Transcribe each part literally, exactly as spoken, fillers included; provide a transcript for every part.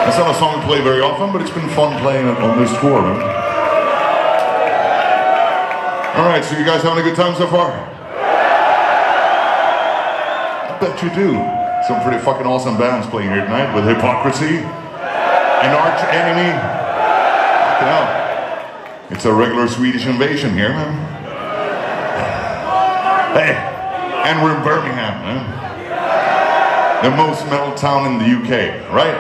That's not a song we play very often, but it's been fun playing it on this tour, man. Alright, so you guys having a good time so far? I bet you do. Some pretty fucking awesome bands playing here tonight with Hypocrisy and Arch Enemy. Fucking hell. It's a regular Swedish invasion here, man. Hey, and we're in Birmingham, man. The most metal town in the U K, right?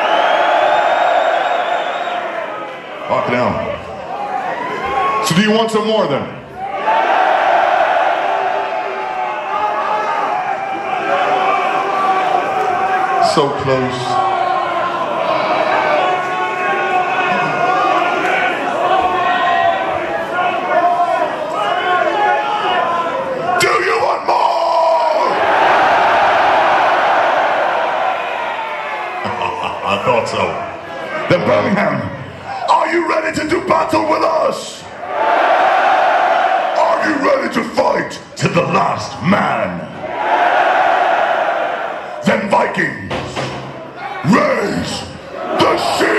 Fucking hell. So do you want some more then? So close. Do you want more? I thought so. Then Birmingham, are you ready to do battle with us? Are you ready to fight to the last man? Then Vikings, raise the shield!